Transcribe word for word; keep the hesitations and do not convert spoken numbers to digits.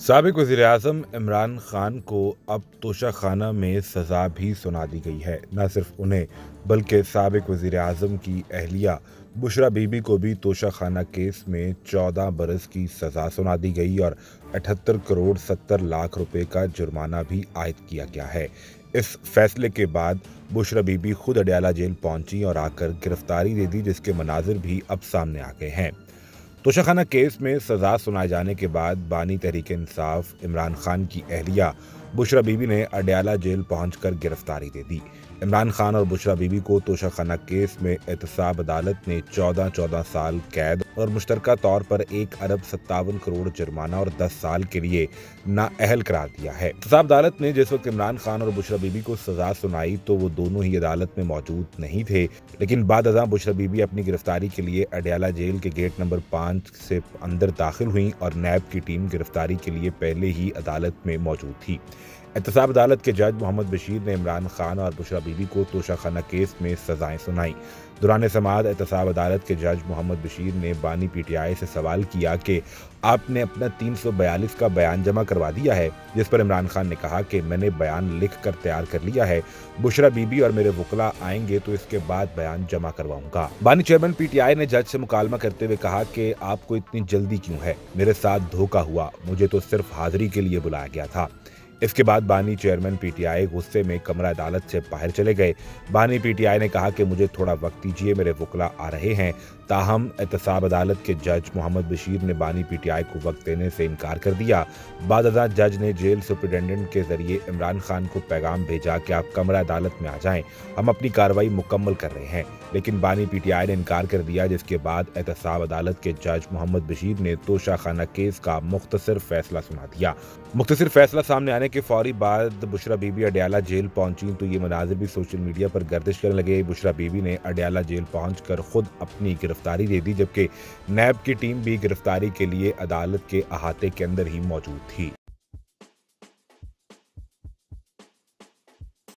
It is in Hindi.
साबिक वज़ीर-ए-आज़म इमरान खान को अब तोशाखाना में सज़ा भी सुना दी गई है। न सिर्फ उन्हें बल्कि साबिक वज़ीर-ए-आज़म की अहलिया बुशरा बीबी को भी तोशाखाना केस में चौदह बरस की सज़ा सुना दी गई और अठहत्तर करोड़ सत्तर लाख रुपए का जुर्माना भी आयद किया गया है। इस फैसले के बाद बुशरा बीबी खुद अडयाला जेल पहुंची और आकर गिरफ्तारी दे दी, जिसके मनाजिर भी अब सामने आ गए हैं। तोशाखाना केस में सजा सुनाए जाने के बाद बानी तहरीक इंसाफ इमरान खान की अहलिया बुशरा बीबी ने अडयाला जेल पहुंचकर गिरफ्तारी दे दी। इमरान खान और बुशरा बीबी को तोशाखाना केस में एहतसाब अदालत ने चौदह चौदह साल कैद और मुश्तरका तौर पर एक अरब सत्तावन करोड़ जुर्माना और दस साल के लिए नाअहल करार दिया है। एहतसाब अदालत ने जिस वक्त इमरान खान और बुशरा बीबी को सजा सुनाई तो वो दोनों ही अदालत में मौजूद नहीं थे, लेकिन बाद अज़ां बुशरा बीबी अपनी गिरफ्तारी के लिए अडयाला जेल के गेट नंबर पाँच से अंदर दाखिल हुई और नैब की टीम गिरफ्तारी के लिए पहले ही अदालत में मौजूद थी। एहतसाब अदालत के जज मोहम्मद बशीर ने इमरान खान और बुशरा बीबी को तोशाखाना केस में सजाएं सुनाई। दौरान समाअत एहतसाब अदालत के जज मोहम्मद बशीर ने बानी पीटीआई से सवाल किया कि आपने अपना तीन सौ बयालीस का बयान जमा करवा दिया है, जिस पर इमरान खान ने कहा कि मैंने बयान लिख कर तैयार कर लिया है, बुशरा बीबी और मेरे वकला आएंगे तो इसके बाद बयान जमा करवाऊंगा। बानी चेयरमैन पीटीआई ने जज से मुकालमा करते हुए कहा कि आपको इतनी जल्दी क्यों है, मेरे साथ धोखा हुआ, मुझे तो सिर्फ हाजिरी के लिए बुलाया गया था। इसके बाद बानी चेयरमैन पीटीआई गुस्से में कमरा अदालत से बाहर चले गए। बानी पीटीआई ने कहा कि मुझे थोड़ा वक्त दीजिए, मेरे वकला आ रहे हैं। ताहम एहतसाब अदालत के जज मोहम्मद बशीर ने बानी पीटीआई को वक्त देने से इनकार कर दिया। बाद अज़ां जज ने जेल सुपरिटेंडेंट के जरिए इमरान खान को पैगाम भेजा कि आप कमरा अदालत में आ जाएं, हम अपनी कार्रवाई मुकम्मल कर रहे हैं, लेकिन बानी पीटीआई ने इनकार कर दिया, जिसके बाद एहतसाब अदालत के जज मोहम्मद बशीर ने तोशाखाना केस का मुख्तसर फैसला सुना दिया। मुख्तसर फैसला सामने आने के फौरी बाद बुशरा बीबी अडयाला जेल पहुंची तो ये मनाजिर भी सोशल मीडिया पर गर्दिश करने लगे। बुशरा बीबी ने अडयाला जेल पहुंचकर खुद अपनी गिरफ्तारी दे दी, जबकि नैब की टीम भी गिरफ्तारी के लिए अदालत के अहाते के अंदर ही मौजूद थी।